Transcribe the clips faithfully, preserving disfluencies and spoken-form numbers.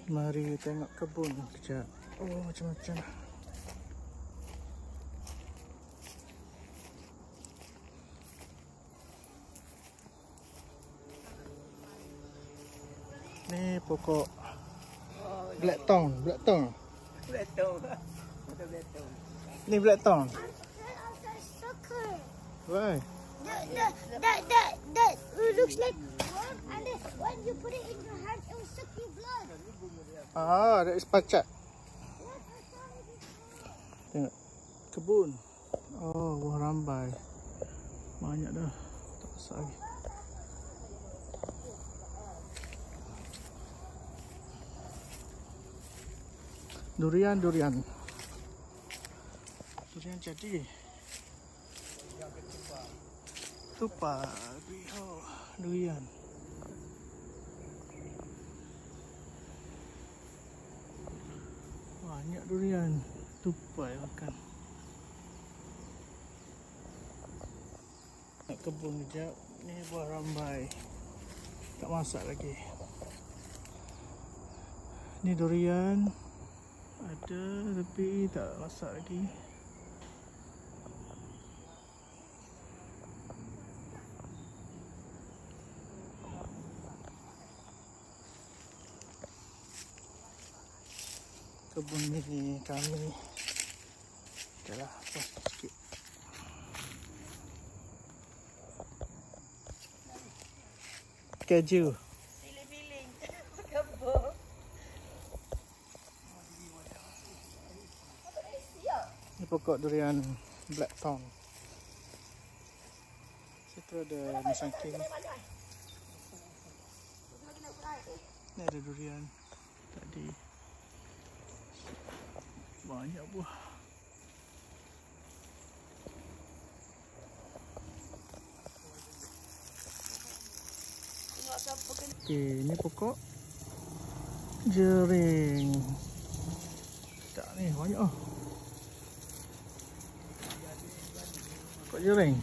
Mari tengok kebun kejap. Oh, macam-macam. Ni pokok blackthorn, blackthorn. Blackthorn. Blackthorn. Ni blackthorn. Sucker. Why? That, that, that, that, that looks like worm, and then when you put it in your hand, it will suck your blood. Ah, that is pacak. Tengok kebun. Oh, buah rambai. Banyak dah. Tak masak lagi. Durian, durian. Durian jadi. Tupai. Oh, durian. Banyak durian. Tupai makan. Nak kebun kejap. Ni buah rambai. Tak masak lagi. Ni durian. Ada tapi tak masak lagi. Kebun mini kami. Okeylah, puas sikit. Keju. Piling-piling. Kebun. Ni pokok durian blackthorn. Situ ada nisangking. Ni ada durian. Tadi banyak buah. Okey, ni pokok jering. Tak ni banyak ah. Pokok jering.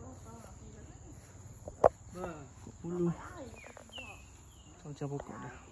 Pokok bulu. Macam pokok dah.